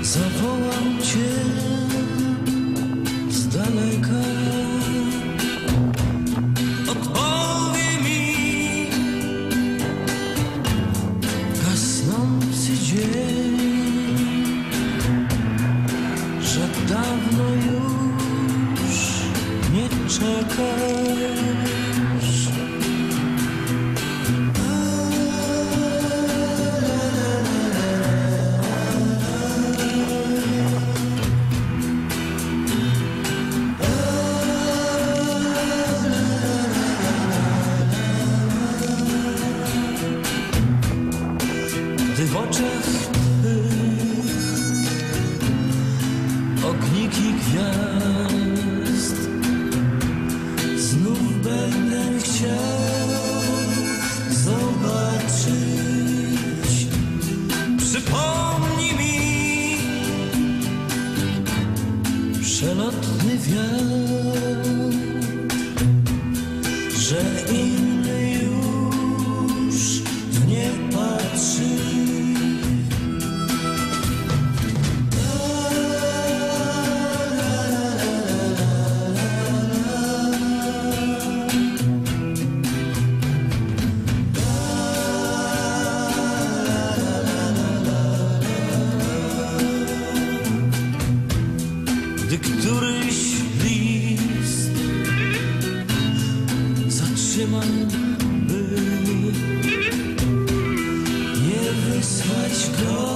Zawołam cię z daleka. Odpowie mi gasnący dzień, że dawno już nie czekasz. Gdy w oczach twych ogniki gwiazd, znów będę chciał zobaczyć. Przypomnij mi przelotny wiatr, że inny już nie patrzy. Gdy któryś list zatrzymam, by nie wysłać go.